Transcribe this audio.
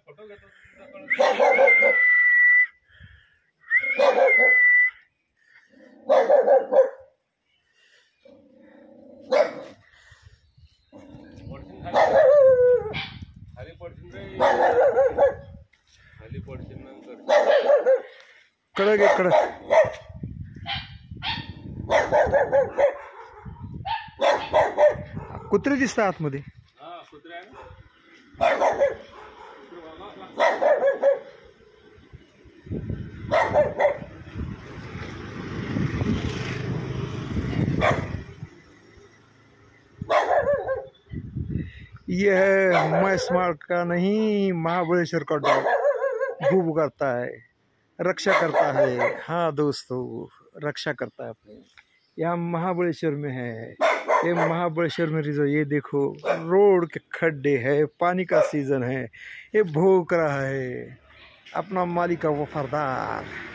कडक आहे कडक. कुत्रे दिसतात आतमध्ये. यह मैं स्मार्ट का नहीं, महाबलेश्वर का डॉग भूभ करता है, रक्षा करता है. हाँ दोस्तों, रक्षा करता है अपने. यहाँ महाबलेश्वर में है. ये महाबलेश्वर में रिजर्व. ये देखो रोड के खड्डे है, पानी का सीजन है. ये भौंक रहा है अपना मालिक का वफादार.